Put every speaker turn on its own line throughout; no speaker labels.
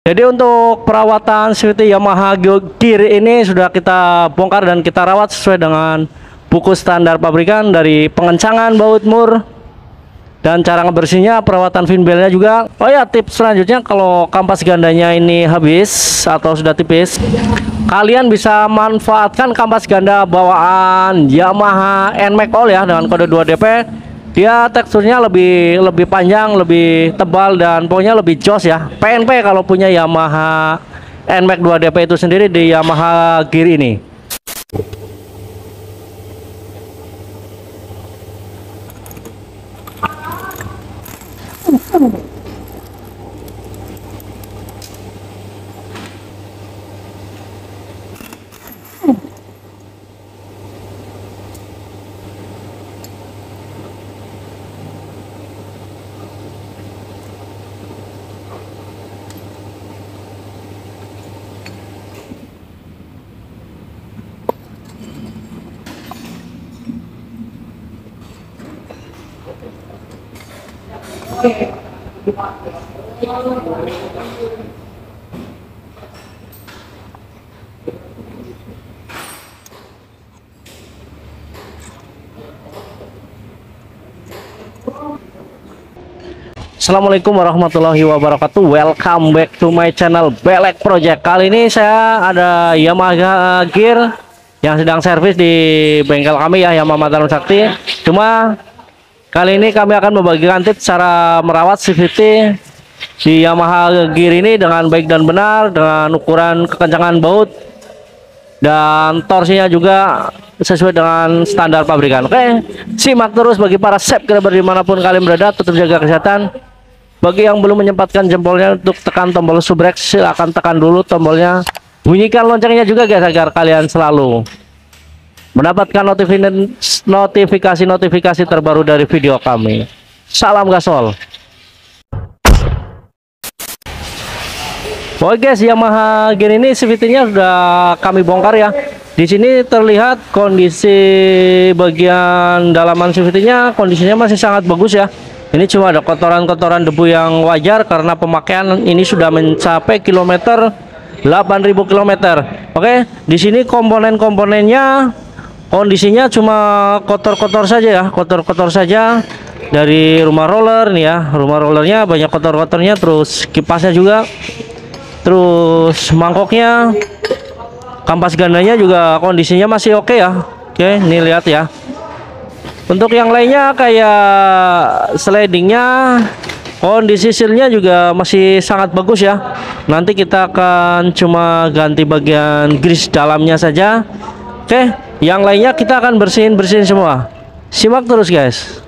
Jadi untuk perawatan seperti Yamaha Gear ini sudah kita bongkar dan kita rawat sesuai dengan buku standar pabrikan, dari pengencangan baut mur dan cara ngebersihnya, perawatan fin belnya juga. Oh ya, tips selanjutnya, kalau kampas gandanya ini habis atau sudah tipis, kalian bisa manfaatkan kampas ganda bawaan Yamaha NMAX All ya, dengan kode 2DP. Dia teksturnya lebih panjang, lebih tebal, dan pokoknya lebih jos ya. PNP kalau punya Yamaha NMAX 2DP itu sendiri di Yamaha Gear ini. Assalamualaikum warahmatullahi wabarakatuh. Welcome back to my channel Belek Project. Kali ini saya ada Yamaha Gear yang sedang servis di bengkel kami ya, Yamaha Mataram Sakti. Cuma kali ini kami akan membagikan tips cara merawat CVT di Yamaha Gear ini dengan baik dan benar, dengan ukuran kekencangan baut dan torsinya juga sesuai dengan standar pabrikan. Oke, simak terus bagi para subscriber dimanapun kalian berada. Tetap jaga kesehatan. Bagi yang belum menyempatkan jempolnya untuk tekan tombol subrek, silahkan tekan dulu tombolnya. Bunyikan loncengnya juga guys, agar kalian selalu mendapatkan notifikasi terbaru dari video kami. Salam gasol. Oke guys, Yamaha Gear ini CVT-nya sudah kami bongkar ya. Di sini terlihat kondisi bagian dalaman CVT-nya, kondisinya masih sangat bagus ya. Ini cuma ada kotoran-kotoran debu yang wajar karena pemakaian ini sudah mencapai kilometer 8.000 km. Oke, di sini komponen-komponennya kondisinya cuma kotor-kotor saja ya, kotor-kotor saja. Dari rumah roller nih ya, rumah rollernya banyak kotor-kotornya, terus kipasnya juga, terus mangkoknya, kampas gandanya juga kondisinya masih oke ya. Oke, ini lihat ya. Untuk yang lainnya kayak slidingnya, kondisi sealnya juga masih sangat bagus ya. Nanti kita akan cuma ganti bagian grease dalamnya saja. Oke, yang lainnya kita akan bersihin semua. Simak terus guys.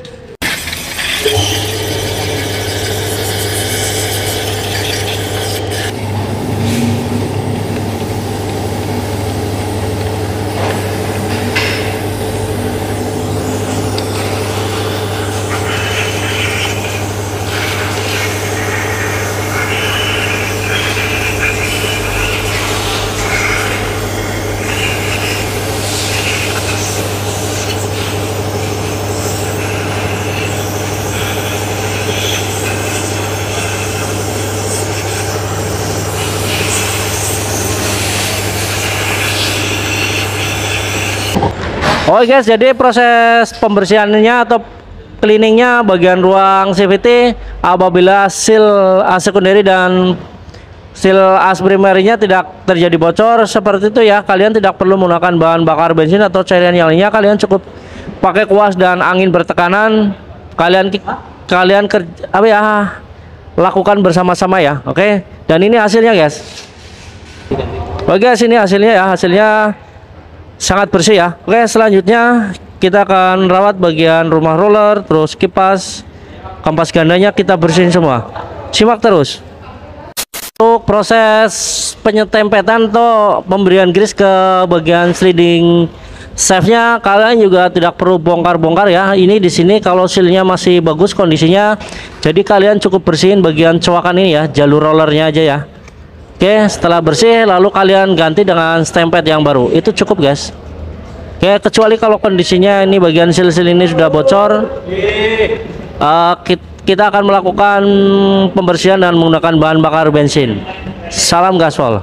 Oke guys, jadi proses pembersihannya atau cleaningnya bagian ruang CVT, apabila seal AC secondary dan seal AC primary-nya tidak terjadi bocor seperti itu ya, kalian tidak perlu menggunakan bahan bakar bensin atau cairan yang lainnya. Kalian cukup pakai kuas dan angin bertekanan. Kalian lakukan bersama-sama ya. Oke, dan ini hasilnya guys. Oke guys, ini hasilnya ya, hasilnya sangat bersih ya. Oke, selanjutnya kita akan rawat bagian rumah roller, terus kipas, kampas gandanya kita bersihin semua. Simak terus. Untuk proses penyetempetan atau pemberian grease ke bagian sliding shaftnya, kalian juga tidak perlu bongkar-bongkar ya. Ini di sini kalau sealnya masih bagus kondisinya, jadi kalian cukup bersihin bagian coakan ini ya, jalur rollernya aja ya. Oke, setelah bersih lalu kalian ganti dengan stempet yang baru. Itu cukup guys. Oke, kecuali kalau kondisinya ini bagian seal-seal ini sudah bocor, kita akan melakukan pembersihan dan menggunakan bahan bakar bensin. Salam gaspol.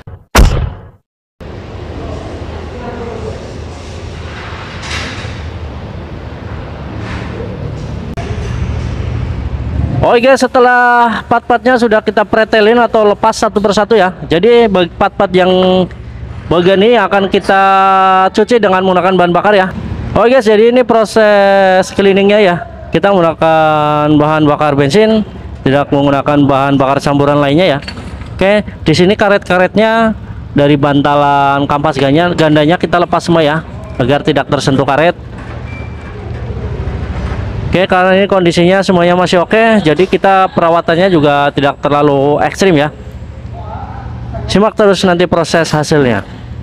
Oke guys, setelah part-partnya sudah kita pretelin atau lepas satu persatu ya. Jadi part-part yang bagian ini akan kita cuci dengan menggunakan bahan bakar ya. Oke guys, jadi ini proses cleaningnya ya. Kita menggunakan bahan bakar bensin, tidak menggunakan bahan bakar campuran lainnya ya. Oke, di sini karet-karetnya dari bantalan kampas gandanya kita lepas semua ya, agar tidak tersentuh karet. Oke, karena ini kondisinya semuanya masih oke, jadi kita perawatannya juga tidak terlalu ekstrim ya. Simak terus nanti proses hasilnya.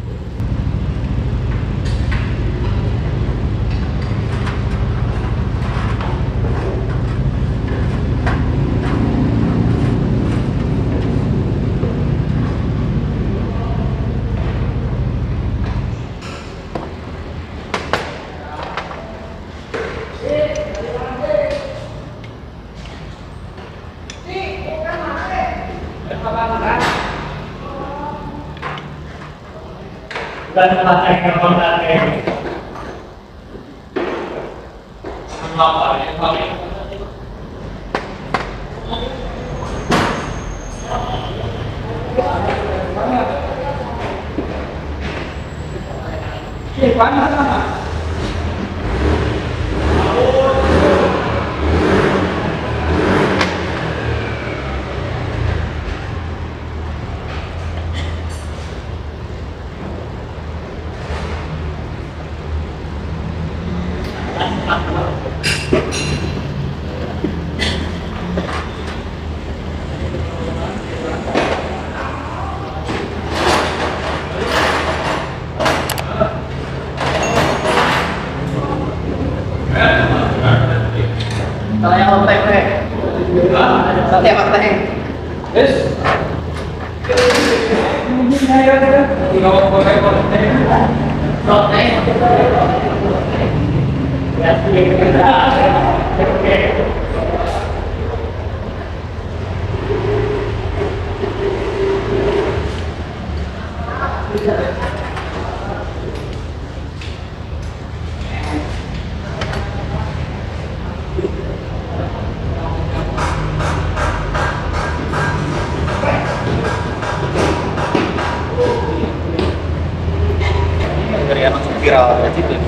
Viral ya gitu.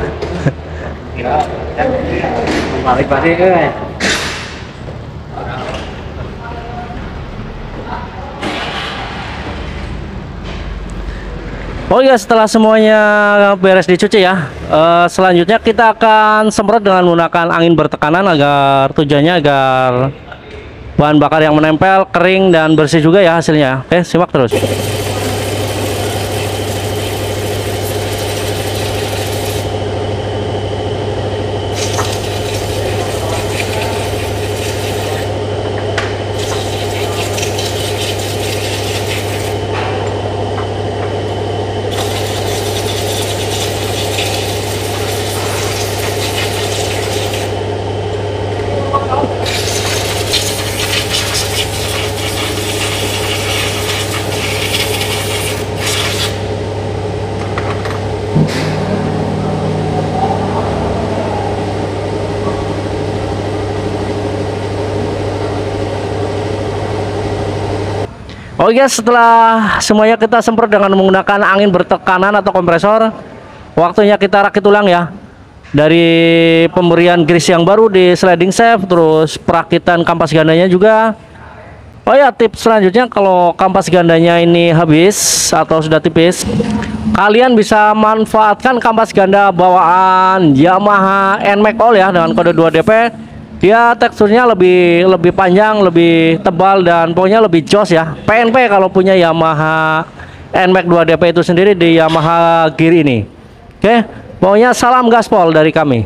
Viral. Balik-balik kan.
Oh ya, setelah semuanya beres dicuci ya, selanjutnya kita akan semprot dengan menggunakan angin bertekanan agar tujuannya agar bahan bakar yang menempel kering dan bersih juga ya hasilnya. Oke, simak terus. Oh ya, setelah semuanya kita semprot dengan menggunakan angin bertekanan atau kompresor, waktunya kita rakit ulang ya. Dari pemberian grease yang baru di sliding shaft, terus perakitan kampas gandanya juga. Oh ya, tips selanjutnya kalau kampas gandanya ini habis atau sudah tipis, kalian bisa manfaatkan kampas ganda bawaan Yamaha NMAX All ya dengan kode 2DP. Dia teksturnya lebih panjang, lebih tebal, dan pokoknya lebih jos ya. PNP kalau punya Yamaha NMAX 2DP itu sendiri di Yamaha Gear ini. Oke, pokoknya salam gaspol dari kami.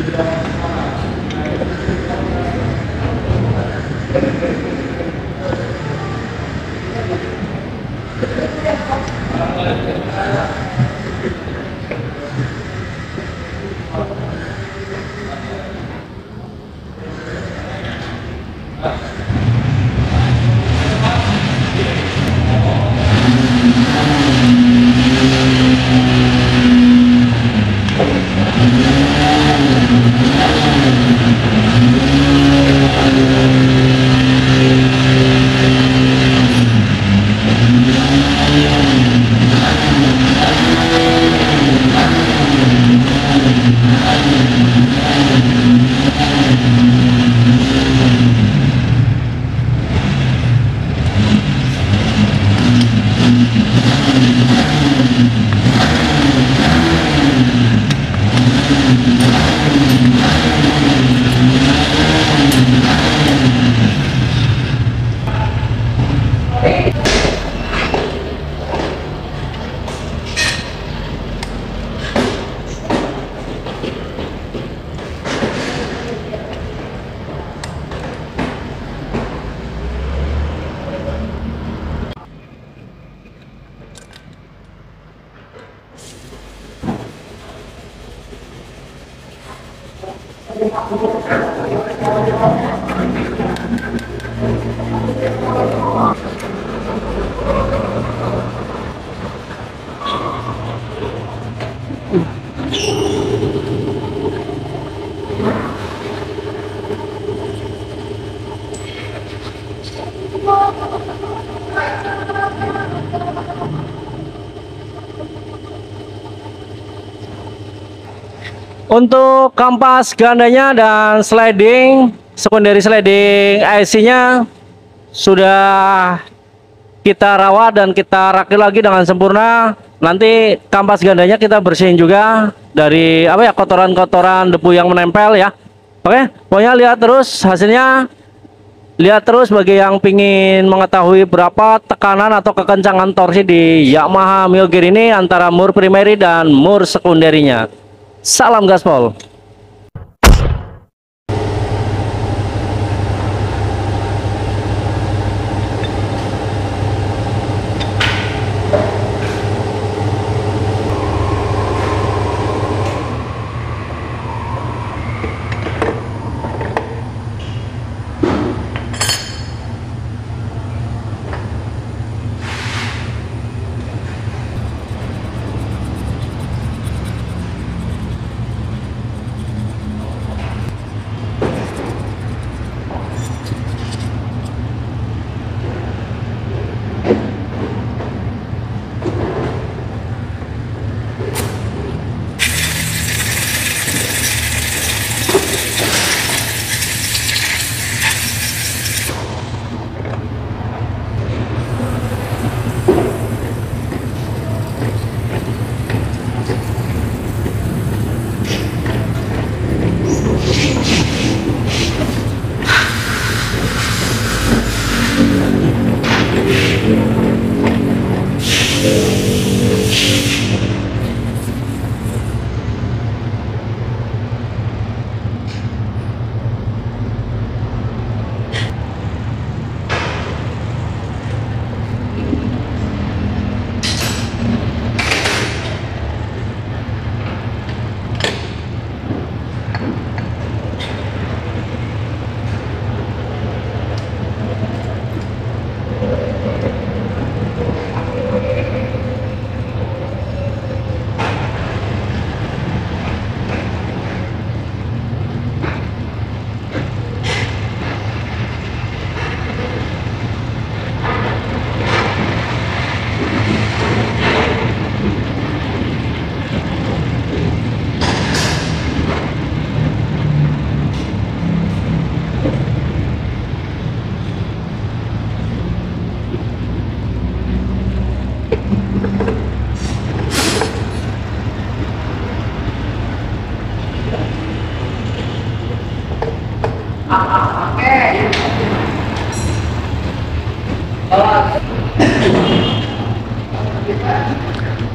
Untuk kampas gandanya dan sliding, secondary sliding IC-nya sudah kita rawat dan kita rakit lagi dengan sempurna. Nanti kampas gandanya kita bersihin juga dari apa ya, kotoran-kotoran debu yang menempel ya. Oke, pokoknya lihat terus hasilnya. Lihat terus bagi yang pingin mengetahui berapa tekanan atau kekencangan torsi di Yamaha Mio Gear ini antara mur primary dan mur sekunderinya. Salam gaspol.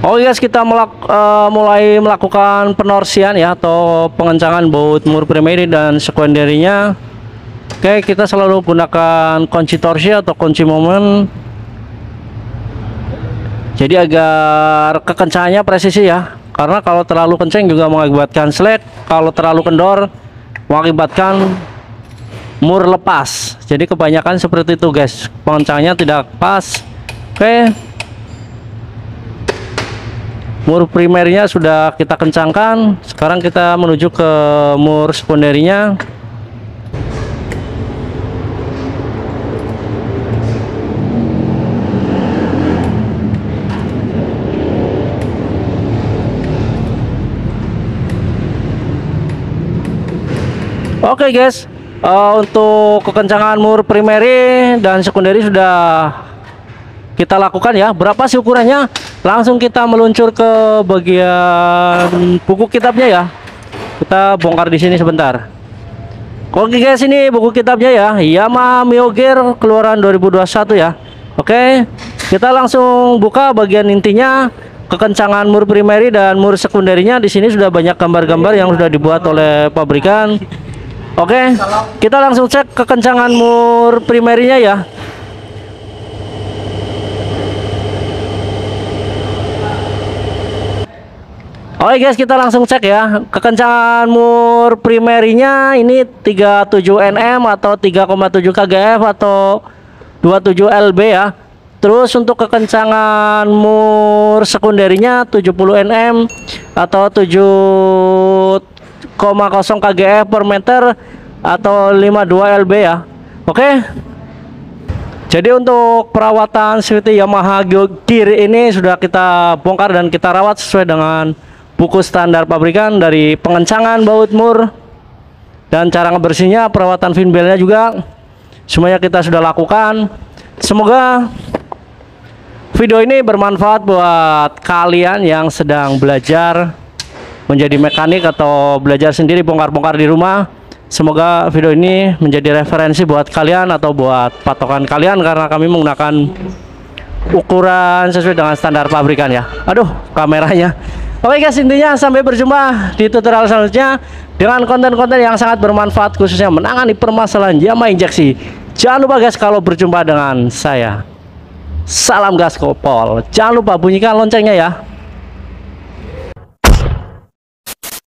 Oke guys, kita mulai melakukan penorsian ya, atau pengencangan baut mur primary dan sekunderinya. Oke, kita selalu gunakan kunci torsi atau kunci momen, jadi agar kekencangannya presisi ya, karena kalau terlalu kencang juga mengakibatkan slack, kalau terlalu kendor mengakibatkan mur lepas. Jadi kebanyakan seperti itu guys, pengencangannya tidak pas. Oke, mur primernya sudah kita kencangkan, sekarang kita menuju ke mur sekunderinya. Oke guys, untuk kekencangan mur primary dan sekunderi sudah kita lakukan ya. Berapa sih ukurannya? Langsung kita meluncur ke bagian buku kitabnya ya. Kita bongkar di sini sebentar. Oke guys, ini buku kitabnya ya, Yamaha Mio Gear keluaran 2021 ya. Oke, kita langsung buka bagian intinya, kekencangan mur primary dan mur sekunderinya. Di sini sudah banyak gambar-gambar yang sudah dibuat oleh pabrikan. Oke, kita langsung cek kekencangan mur primerinya ya. Oke guys, kita langsung cek ya. Kekencangan mur primerinya ini 37 Nm atau 3,7 kgf atau 27 lb ya. Terus untuk kekencangan mur sekunderinya 70 Nm atau 7,0 kgf per meter atau 52 lb ya. Oke. Jadi untuk perawatan CVT Yamaha Gear ini sudah kita bongkar dan kita rawat sesuai dengan buku standar pabrikan, dari pengencangan baut mur dan cara ngebersihnya, perawatan finbelnya juga semuanya kita sudah lakukan. Semoga video ini bermanfaat buat kalian yang sedang belajar menjadi mekanik atau belajar sendiri bongkar-bongkar di rumah. Semoga video ini menjadi referensi buat kalian atau buat patokan kalian, karena kami menggunakan ukuran sesuai dengan standar pabrikan ya. Aduh, kameranya. Oke guys, intinya sampai berjumpa di tutorial selanjutnya dengan konten-konten yang sangat bermanfaat, khususnya menangani permasalahan Yamaha injeksi. Jangan lupa guys, kalau berjumpa dengan saya, salam gaspol. Jangan lupa bunyikan loncengnya ya.